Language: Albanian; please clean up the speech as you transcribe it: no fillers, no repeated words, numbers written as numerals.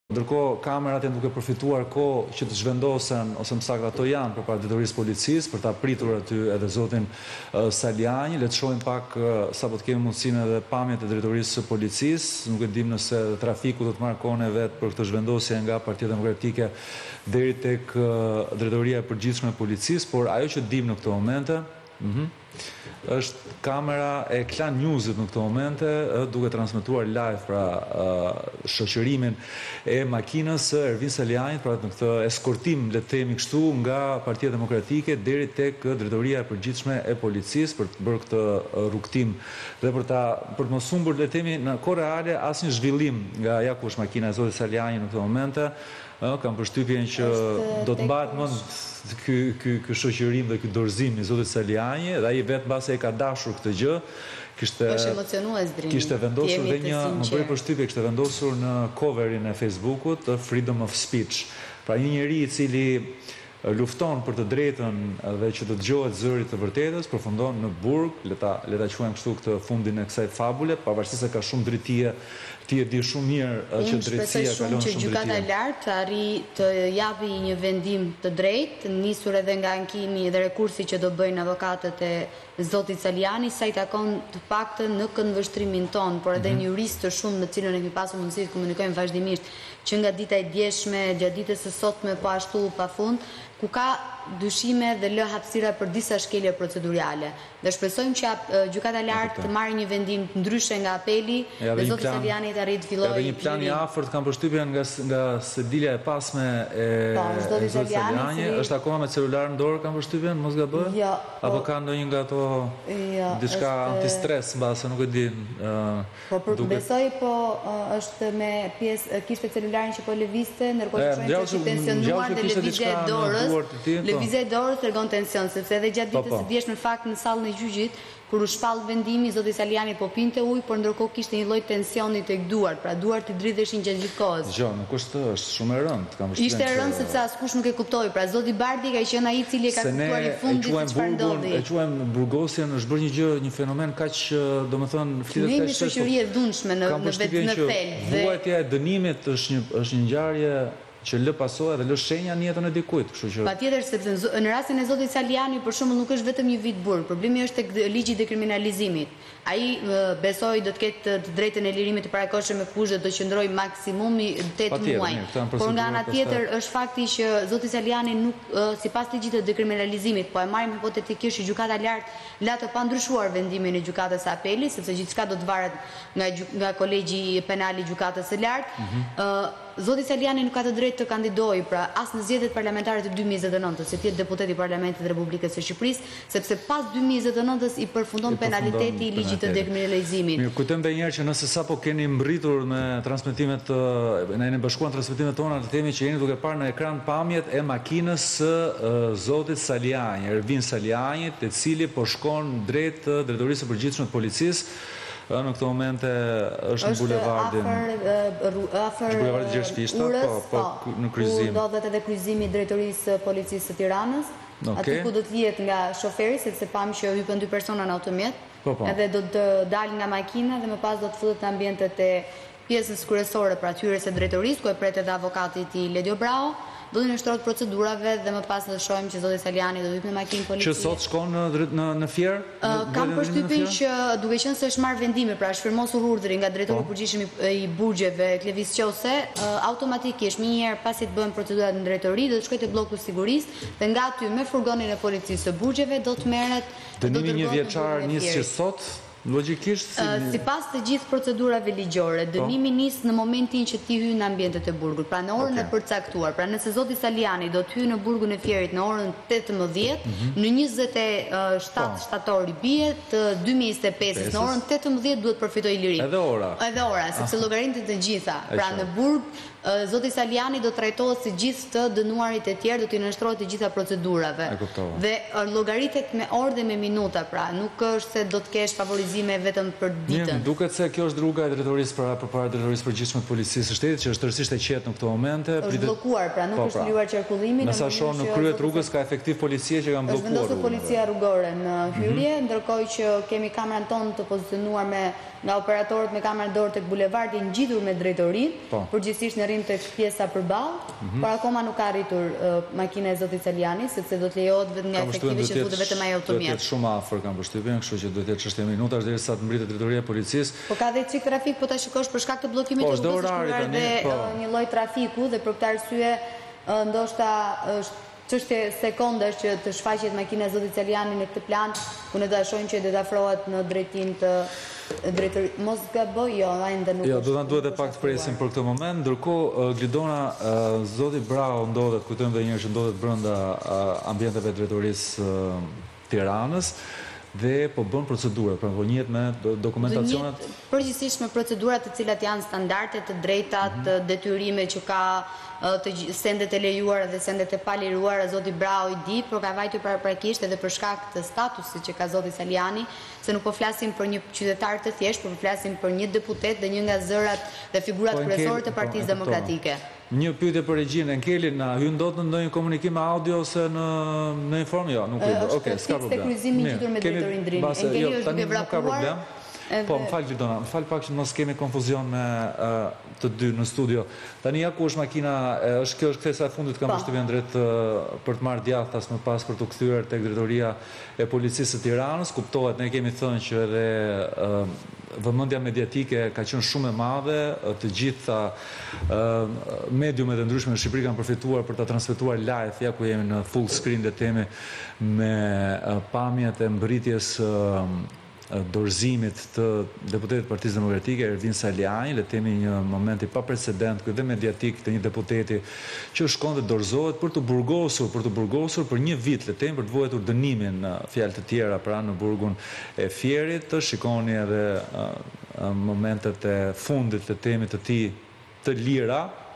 Ndërkohë, kamerat janë duke përfituar kohë që të zhvendosen, ose më saktë ato janë përpara drejtorisë policisë, për ta pritur aty edhe zotin Saliani. Le të shohim pak sapo të kemi mundësinë edhe pamjet e drejtorisë së policisë. Nuk e dim nëse trafiku do të marrë kohën e vet për këtë zhvendosje nga Partia Demokratike deri tek drejtoria e përgjithshme e policisë, por ajo që dim në këto momente është kamera e Klan Newsit në këto momente, duke transmetuar live pra shoqërimin e makinës së Ervin Salianit, pra në këtë eskortim, le të themi kështu, nga Partia Demokratike deri tek drejtoria e përgjithshme e policisë për të bërë këtë rrugtim dhe për të mos humbur, le të themi, në kohë reale asnjë zhvillim nga ja ku është makina e zotit Saliani në këto momente. Kam përshtypjen që do të mbahet mend ky shoqërim dhe ky dorëzim i zotit Saliani, dhe ai vetë mbase e ka dashur këtë gjë. Kishte vendosur dhe më bëri përshtypje, kishte vendosur në coverin e Facebookut Freedom of Speech. Pra një njeri i cili lufton për të drejtën dhe që të dëgjohet zëri të vërtetës, përfundon në burg, le ta quajmë kështu këtë fundin e kësaj fabule, pavarësisht se ka shumë drejtie, ti e di shumë mirë që drejtësia kalon shumë drejtie. Unë shpresoj shumë që gjykata e lartë arri të japi një vendim të drejtë, nisur edhe nga ankimi dhe rekursi që do bëjnë avokatët e zotit Saliani, sa i takon të paktën në këndvështrimin ton, por edhe një jurist të shumë me cilën e kemi pasur mundësi të komunikojmë vazhdimisht, që nga dita e djeshme, gjatë ditës së sotme, po ashtu pafund, ku ka dyshime dhe lë hapësira për disa shkelje procedurale. Dhe shpresojmë që gjykata e lartë të marrë një vendim ndryshe nga apeli dhe zoti Saliani të arrijë të fillojë. Edhe një plan i afërt kam përshtypjen nga sedilja e pasme e zotit Saliani, është akoma me celular në dorë, kam përshtypjen, mos gaboj? Jo. Apo ka ndonjë nga ato diçka antistres mbase, nuk e di. Po besoj, po është me pjesë, kishte celularin që po lëvizte, ndërkohë që është tensionuar dhe lëvizja e dorës. Lëvizja e dorës tregon tension, sepse edhe gjatë ditës së djeshme në fakt në sallën e gjyqit, kur u shpall vendimi, zoti Saliani po pinte ujë, por ndërkohë kishte një lloj tensioni tek duart, pra duart i dridheshin gjatë gjithë kohës. Jo, nuk është shumë e rëndë, kam përshtypjen. Ishte e rëndë sepse askush nuk e kuptoi, pra zoti Bardi ka qenë ai i cili e ka kuptuar i fundit se çfarë ndodhi. E quajmë burgosjen, është bërë një gjë, një fenomen kaq, domethënë, flitet kaq. Ne shoqëri e dhunshme në thelb. Vuajtja e dënimit është një ngjarje që lë pasojë dhe lë shenja në jetën e dikujt, kështu që patjetër, sepse në rastin e zotit Saliani për shembull nuk është vetëm një vit burg, problemi është tek ligji i dekriminalizimit. Ai besoi do të ketë të drejtën e lirimit të parakohshëm me kushte do të qëndrojë maksimumi 8 muaj. Por nga ana tjetër është fakti që zoti Saliani nuk sipas ligjit të dekriminalizimit, po e marrim hipotetikisht që gjykata e lartë la të pandryshuar vendimin e gjykatës së apelit, sepse gjithçka do të varet nga kolegji penal i gjykatës së lartë. Zoti Saliani nuk ka të drejtë të kandidojë pra as në zgjedhjet parlamentare të 2029-s, se të jetë deputet i Parlamentit të Republikës së Shqipërisë, sepse pas 2029-s i përfundon penaliteti i ligjit të dekriminalizimit. Mirë, kujtojmë edhe një herë që nëse sapo keni mbërritur me transmetimet, ne jeni bashkuar transmetimet tona, të themi që jeni duke parë në ekran pamjet e makinës së zotit Saliani, Ervin Saliani, i cili po shkon drejt drejtorisë së përgjithshme të policisë. Në këto momente është në bulevardin Gjergjishta, po në kryqëzim. Ndodhet edhe kryqëzimi i drejtorisë policisë së Tiranës, aty ku do të jetë nga shoferi, sepse pam që hypen 2 persona në automjet, edhe do të dalë nga makina dhe më pas do të futet në ambientet e pjesës kryesore pra hyrjes së drejtorisë, ku e pret edhe avokati i tij Ledio Brau. Do të nështrohet procedurave dhe më pas do shohim që zoti Saliani do hyjë në makinë policie. Që sot shkon në Fier? Kam përshtypjen që duke qenë se është marrë vendime, pra është firmosur urdhri nga drejtori i përgjithshëm i burgjeve Klevis Qose, automatikisht më njëherë pasi të bëhen procedurat në drejtori do të shkojë te bloku i sigurisë dhe nga aty me furgonin e policisë së burgjeve do të merret dënimi 1 vjeçar nis që sot. Logjikisht, sipas të gjithë procedurave ligjore, dënimi nis në momentin që ti hyn në ambientet e burgut, pra në orën e përcaktuar. Pra nëse zoti Saliani do të hyjë në burgun e Fierit në orën 18, në 27 shtator i bie të 2025-s në orën 18 duhet përfitojë lirim. Edhe ora. Edhe ora, sepse llogarinten të gjitha. Pra në burg zoti Saliani do trajtohet si gjithë të dënuarit e tjerë, do t'i nënshtrohet të gjitha procedurave. Dhe llogaritet me orë dhe me minuta, pra nuk është se do të kesh favorizimin autorizime vetëm për ditën. Duket se kjo është rruga e drejtorisë përpara drejtorisë përgjithshme të policisë së shtetit, që është tërësisht e qetë në këto momente. Është bllokuar, pra nuk është lejuar qarkullimi. Në sa shoh në krye të rrugës ka efektiv policia që kanë bllokuar. Është vendosur policia rrugore në hyrje, ndërkohë që kemi kameran tonë të pozicionuar nga operatorët me kamerë dorë tek bulevardi ngjitur me drejtorinë, përgjithsisht në rrim tek pjesa përballë, por akoma nuk ka arritur makina e zotit Saliani, sepse do të lejohet vetëm nga efektivi që futet vetëm ai automjet. Do të jetë shumë afër kanë përshtypjen, kështu që do të jetë çështje minutash derisa të mbritet drejtoria e policisë. Po ka dhe çik trafik, po ta shikosh për shkak të bllokimit të rrugës dhe një lloj trafiku dhe për këtë arsye ndoshta është çështje sekondash që të shfaqet makina e zotit Saliani në këtë plan, ku ne do ta shohim që do të afrohet në drejtim të drejtorisë. Mos gaboj, jo, ende nuk. Jo, do na duhet e pak të presim për këtë moment. Ndërkohë, Glidona, zoti Brau ndodhet, kujtojmë edhe një herë që ndodhet brenda ambienteve të drejtorisë Tiranës dhe po bën procedurë, pra po njihet me dokumentacionet. Përgjithsisht me procedurat të cilat janë standarde, të drejta, të detyrime që ka të sendet e lejuara dhe sendet e palejuara, zoti Brau i di, por ka vajtur paraprakisht edhe për shkak të statusit që ka zoti Saliani, se nuk po flasim për një qytetar të thjesht, por po flasim për një deputet dhe një nga zërat dhe figurat kryesore të Partisë Demokratike. Një pyetje për regjinë, Enkeli, na hyn dot në ndonjë komunikim me audio ose në inform? Jo, nuk hyn. Okej, s'ka problem. Është kryqëzimi ngjitur me drejtorin Drini. Enkeli është duke vrapuar. Po, më falë Glidona, më falë pak që mos kemi konfuzion me të dy në studio. Tani ja ku është makina, kjo është kthesa e fundit kam përshtypjen drejt për të marrë djathtas më pas për të kthyer tek drejtoria e policisë së Tiranës. Kuptohet, ne kemi thënë që edhe vëmendja mediatike ka qenë shumë e madhe, të gjitha mediumet e ndryshme në Shqipëri kanë përfituar për ta transmetuar live, ja ku jemi në full screen dhe temi me pamjet e mbërritjes dorëzimit të deputetit të Partisë Demokratike Ervin Saliani, le temi një moment i paprecedent dhe mediatik të një deputeti që shkon dhe dorëzohet për të burgosur për një vit, le temi për të vuajtur dënimin në fjalë të tjera pra në burgun e Fierit. Të shikoni edhe momentet e fundit le temi të tij të lira